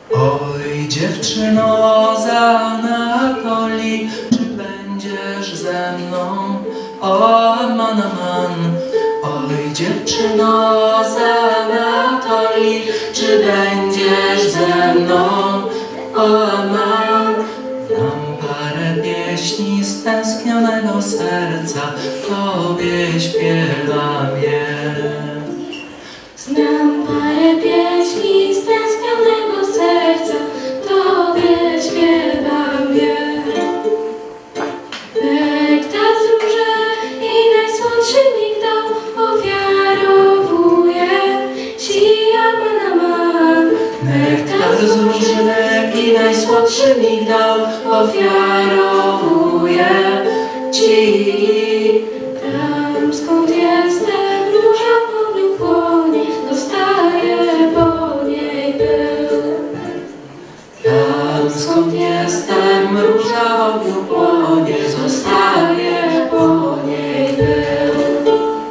Oj, dziewczyno z Anatolii, czy będziesz ze mną? O, aman, aman. Oj, dziewczyno z Anatolii, czy będziesz ze mną? O, aman. Mam parę pieśni stęsknionego serca, Tobie śpiewam je. Znam parę pieśni stęsknionego serca, Tobie śpiewam je. Nektar z róży i najsłodszy migdał ofiarowuje Ci, aman, aman. Nektar z różynek i najsłodszy migdał ofiarowuje Ci. Tam, skąd jestem, róża w ogniu płonie, dostaję po niej pył. Tam, skąd jestem, róża w ogniu płonie, zostaje po niej pył.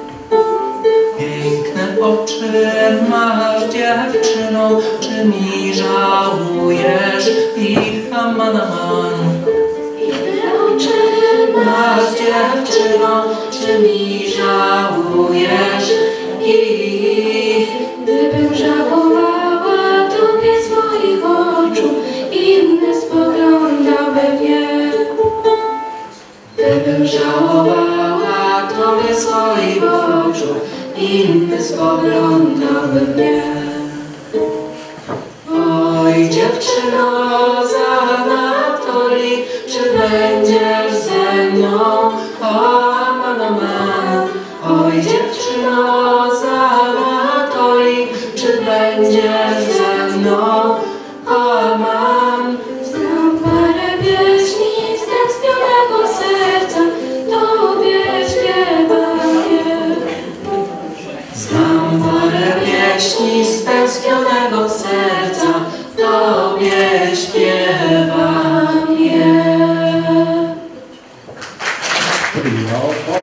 Piękne oczy masz, dziewczyno, czy mi żałujesz ich, aman, aman? Piękne oczy Masz, dziewczyno, czy mi żałujesz ich? Gdybym żałowała Tobie swoich oczu, inny spoglądałby mnie. Gdybym żałowała Tobie swoich oczu, inny spoglądałby mnie. Oj, dziewczyno z Anatolii, czy będziesz ze mną? O, aman, aman. Oj, dziewczyno z Anatolii, czy będziesz ze mną? O, aman. Znam parę pieśni stęsknionego serca, Tobie śpiewam je. Znam parę pieśni stęsknionego serca, Tobie śpiewam.